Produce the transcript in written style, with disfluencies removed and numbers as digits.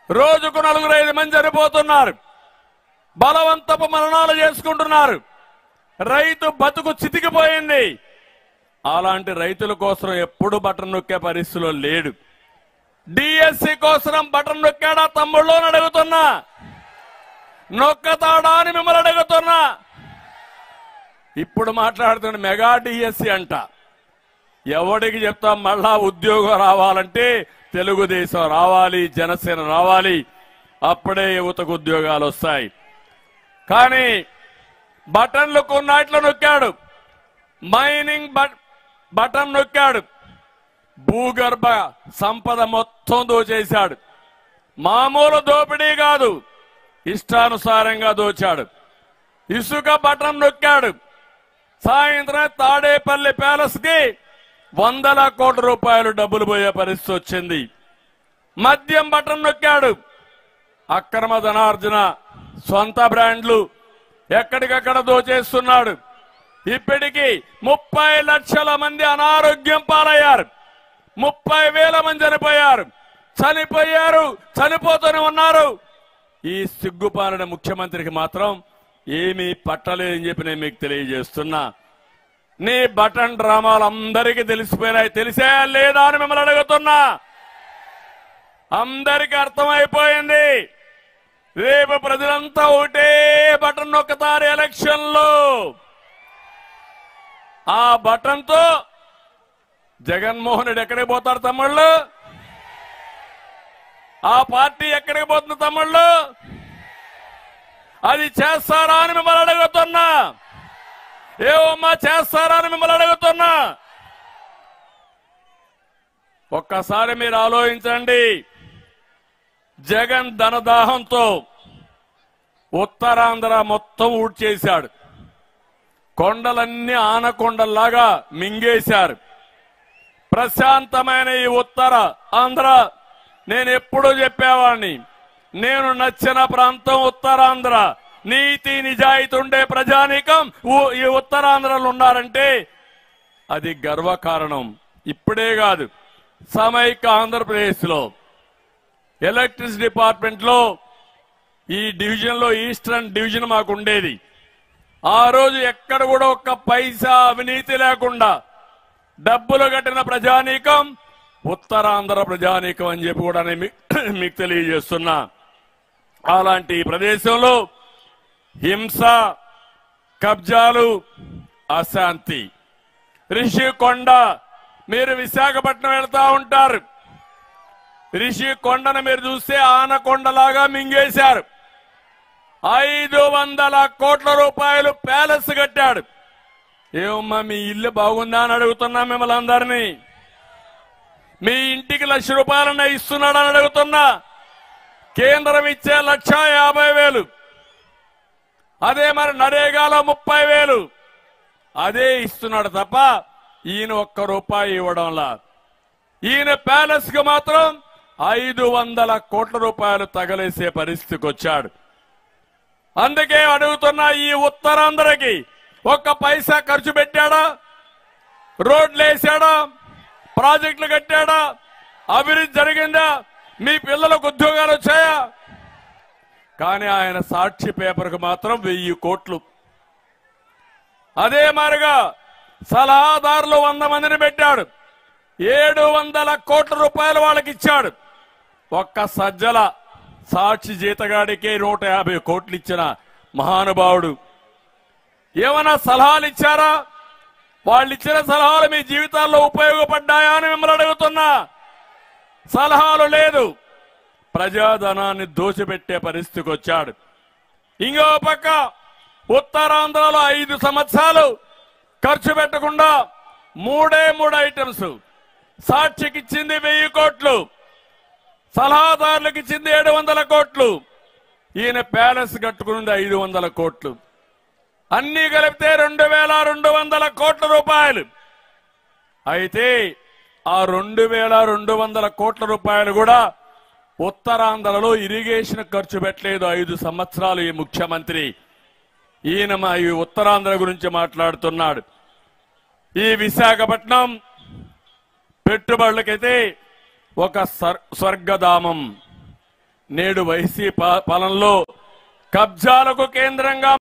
రోజుకు 4-5 మంది చనిపోతున్నారు, బలవంతపు మరణాలు చేసుకుంటున్నారు, రైతు బతుకు చితికిపోయింది. అలాంటి రైతుల కోసం ఎప్పుడు బటన్ నొక్కే పరిస్థితిలో లేడు. డిఎస్సి కోసం బటన్ నొక్కాడా తమ్ముళ్ళు అని అడుగుతున్నా, నొక్కతాడా అని మిమ్మల్ని అడుగుతున్నా. ఇప్పుడు మాట్లాడుతున్న మెగా డిఎస్సి అంట. ఎవడికి చెప్తాం? మళ్ళా ఉద్యోగం రావాలంటే తెలుగుదేశం రావాలి, జనసేన రావాలి, అప్పుడే యువతకు ఉద్యోగాలు వస్తాయి. కానీ బటన్లు కొన్నాట్లు నొక్కాడు, మైనింగ్ బటన్ నొక్కాడు, భూగర్భ సంపద మొత్తం దోచేశాడు. మామూలు దోపిడీ కాదు, ఇష్టానుసారంగా దోచాడు. ఇసుక బటన్ నొక్కాడు, సాయంత్రం తాడేపల్లి ప్యాలెస్ కి 100 కోట్ల రూపాయలు డబ్బులు పోయే పరిస్థితి వచ్చింది. మద్యం బటన్ నొక్కాడు, అక్రమ ధనార్జన, సొంత బ్రాండ్లు ఎక్కడికక్కడ దోచేస్తున్నాడు. ఇప్పటికీ 30 లక్షల మంది అనారోగ్యం పాలయ్యారు, 30,000 మంది చనిపోయారు, చనిపోతూనే ఉన్నారు. ఈ సిగ్గుపాలన ముఖ్యమంత్రికి మాత్రం ఏమీ పట్టలేదని చెప్పి నేను మీకు తెలియజేస్తున్నా. నీ బటన్ డ్రామాలు అందరికీ తెలిసిపోయినాయి, తెలిసే లేదా అని మిమ్మల్ని అడుగుతున్నా. అందరికీ అర్థమైపోయింది. రేపు ప్రజలంతా ఒకటే బటన్ నొక్కుతారు ఎలక్షన్ లో. ఆ బటన్ తో జగన్మోహన్ రెడ్డి ఎక్కడికి పోతారు తమ్ముళ్ళు? ఆ పార్టీ ఎక్కడికి పోతుంది తమ్ముళ్ళు? అది చేస్తారా అని మిమ్మల్ని అడుగుతున్నా. ఏమమ్మా చేస్తారా అని మిమ్మల్ని అడుగుతున్నా. ఒక్కసారి మీరు ఆలోచించండి. జగన్ ధనదాహంతో ఉత్తరాంధ్ర మొత్తం ఊడ్చేశాడు, కొండలన్నీ ఆనకొండల్లాగా మింగేశారు. ప్రశాంతమైన ఈ ఉత్తర ఆంధ్ర, నేను ఎప్పుడూ చెప్పేవాడిని, నేను నచ్చిన ప్రాంతం ఉత్తరాంధ్ర. నీతి నిజాయితీ ఉండే ప్రజానీకం ఈ ఉత్తరాంధ్రలో ఉన్నారంటే అది గర్వకారణం. ఇప్పుడే కాదు, సమైక్య ఆంధ్రప్రదేశ్ లో ఎలక్ట్రిసిటీ డిపార్ట్మెంట్ లో ఈ డివిజన్ లో ఈస్టర్న్ డివిజన్ మాకు ఉండేది. ఆ రోజు ఎక్కడ కూడా ఒక్క పైసా అవినీతి లేకుండా డబ్బులు కట్టిన ప్రజానీకం ఉత్తరాంధ్ర ప్రజానీకం అని చెప్పి కూడా నేను మీకు తెలియజేస్తున్నా. అలాంటి ఈ ప్రదేశంలో హింస, కబ్జాలు, అశాంతి. రిషికొండ, మీరు విశాఖపట్నం వెళ్తా ఉంటారు, రిషికొండను మీరు చూస్తే ఆనకొండలాగా మింగేశారు. 500 కోట్ల రూపాయలు ప్యాలెస్ కట్టాడు. ఏమమ్మా మీ ఇల్లు బాగుందా అని అడుగుతున్నా మిమ్మల్ని అందరినీ. మీ ఇంటికి 1,00,000 రూపాయలన్నా ఇస్తున్నాడని అడుగుతున్నా. కేంద్రం ఇచ్చే 1,50,000, అదే మరి నరేగాలో 30,000 అదే ఇస్తున్నాడు తప్ప ఈయన ₹1 ఇవ్వడంలా. ఈయన ప్యాలెస్ కు మాత్రం 500 కోట్ల రూపాయలు తగలేసే పరిస్థితికి వచ్చాడు. అందుకే అడుగుతున్నా, ఈ ఉత్తరాంధ్రకి 1 పైసా ఖర్చు పెట్టాడా? రోడ్లు వేసాడా? ప్రాజెక్టులు కట్టాడా? అభివృద్ధి జరిగిందా? మీ పిల్లలకు ఉద్యోగాలు వచ్చాయా? కానీ ఆయన సాక్షి పేపర్కు మాత్రం 1000 కోట్లు. అదే మారిగా సలహాదారులు 100 మందిని పెట్టాడు, 700 కోట్ల రూపాయలు వాళ్ళకి ఇచ్చాడు. ఒక్క సజ్జల సాక్షి జీతగాడికే 150 కోట్లు ఇచ్చిన మహానుభావుడు. ఏమైనా సలహాలు ఇచ్చారా? వాళ్ళు ఇచ్చిన సలహాలు మీ జీవితాల్లో ఉపయోగపడ్డాయా అని మిమ్మల్ని అడుగుతున్నా. సలహాలు లేదు, ప్రజాధనాన్ని దోచిపెట్టే పరిస్థితికి వచ్చాడు. ఇంకో పక్క ఉత్తరాంధ్రలో 5 సంవత్సరాలు ఖర్చు పెట్టకుండా 3 ఐటమ్స్. సాక్షికి ఇచ్చింది 1000 కోట్లు, సలహాదారులకు ఇచ్చింది 700 కోట్లు, ఈయన ప్యాలెస్ కట్టుకున్నది 500 కోట్లు. అన్ని కలిపితే 2,200 కోట్ల రూపాయలు. అయితే ఆ 2,200 కోట్ల రూపాయలు కూడా ఉత్తరాంధ్రలో ఇరిగేషన్ ఖర్చు పెట్టలేదు 5 సంవత్సరాలు ఈ ముఖ్యమంత్రి. ఈయన మా ఈ ఉత్తరాంధ్ర గురించి మాట్లాడుతున్నాడు. ఈ విశాఖపట్నం పెట్టుబడులకైతే ఒక స్వర్గధామం. నేడు వైసీపీ పాలనలో కబ్జాలకు కేంద్రంగా